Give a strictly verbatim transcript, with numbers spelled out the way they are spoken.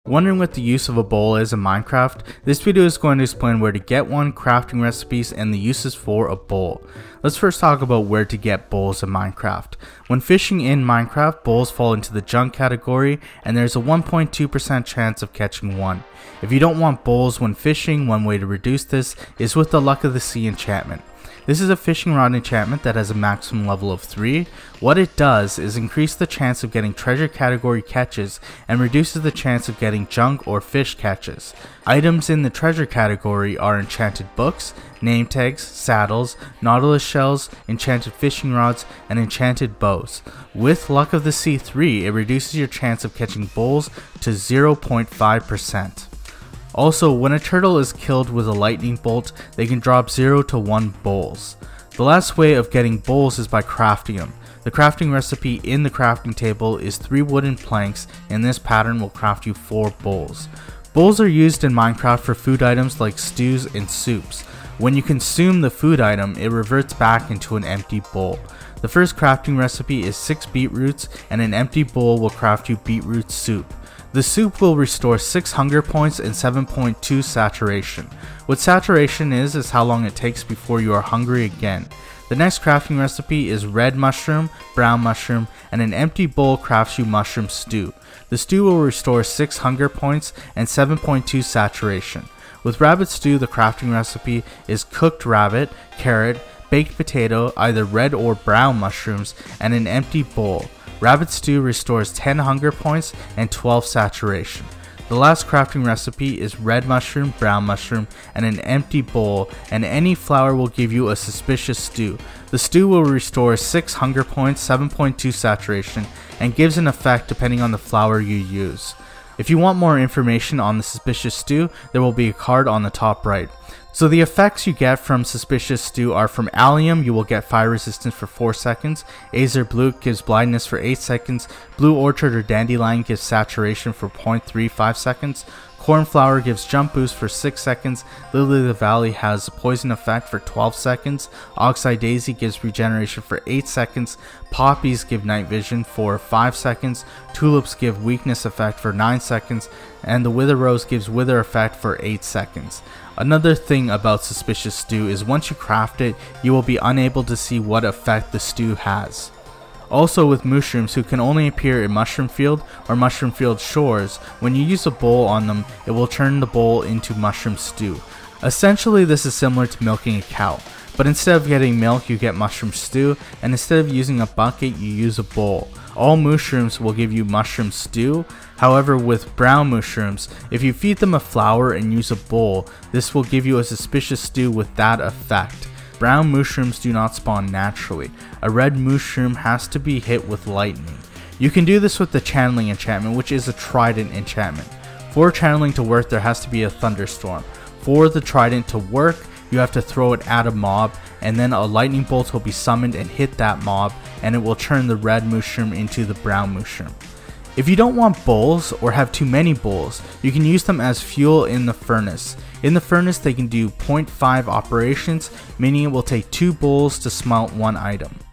Wondering what the use of a bowl is in Minecraft? This video is going to explain where to get one, crafting recipes, and the uses for a bowl. Let's first talk about where to get bowls in Minecraft. When fishing in Minecraft, bowls fall into the junk category, and there's a one point two percent chance of catching one. If you don't want bowls when fishing, one way to reduce this is with the Luck of the Sea enchantment. This is a fishing rod enchantment that has a maximum level of three. What it does is increase the chance of getting treasure category catches and reduces the chance of getting junk or fish catches. Items in the treasure category are enchanted books, name tags, saddles, nautilus shells, enchanted fishing rods, and enchanted bows. With Luck of the Sea three, it reduces your chance of catching bowls to zero point five percent. Also, when a turtle is killed with a lightning bolt, they can drop zero to one bowls. The last way of getting bowls is by crafting them. The crafting recipe in the crafting table is three wooden planks, and this pattern will craft you four bowls. Bowls are used in Minecraft for food items like stews and soups. When you consume the food item, it reverts back into an empty bowl. The first crafting recipe is six beetroots, and an empty bowl will craft you beetroot soup. The soup will restore six hunger points and seven point two saturation. What saturation is is how long it takes before you are hungry again. The next crafting recipe is red mushroom, brown mushroom, and an empty bowl crafts you mushroom stew. The stew will restore six hunger points and seven point two saturation. With rabbit stew, the crafting recipe is cooked rabbit, carrot, baked potato, either red or brown mushrooms, and an empty bowl. Rabbit stew restores ten hunger points and twelve saturation. The last crafting recipe is red mushroom, brown mushroom, and an empty bowl, and any flour will give you a suspicious stew. The stew will restore six hunger points, seven point two saturation, and gives an effect depending on the flour you use. If you want more information on the suspicious stew, there will be a card on the top right. So the effects you get from Suspicious Stew are: from Allium, you will get fire resistance for four seconds, Azer Blue gives blindness for eight seconds, Blue Orchard or Dandelion gives saturation for zero point three five seconds, Cornflower gives jump boost for six seconds, Lily of the Valley has a poison effect for twelve seconds, Oxeye Daisy gives regeneration for eight seconds, Poppies give night vision for five seconds, Tulips give weakness effect for nine seconds, and the Wither Rose gives wither effect for eight seconds. Another thing about Suspicious Stew is once you craft it, you will be unable to see what effect the stew has. Also with mushrooms, who can only appear in Mushroom Field or Mushroom Field Shores, when you use a bowl on them, it will turn the bowl into mushroom stew. Essentially, this is similar to milking a cow, but instead of getting milk, you get mushroom stew, and instead of using a bucket, you use a bowl. All mushrooms will give you mushroom stew. However, with brown mushrooms, if you feed them a flower and use a bowl, this will give you a suspicious stew with that effect. Brown mushrooms do not spawn naturally. A red mushroom has to be hit with lightning. You can do this with the channeling enchantment, which is a trident enchantment. For channeling to work, there has to be a thunderstorm. For the trident to work, you have to throw it at a mob, and then a lightning bolt will be summoned and hit that mob, and it will turn the red mushroom into the brown mushroom. If you don't want bowls or have too many bowls, you can use them as fuel in the furnace. In the furnace, they can do zero point five operations, meaning it will take two bowls to smelt one item.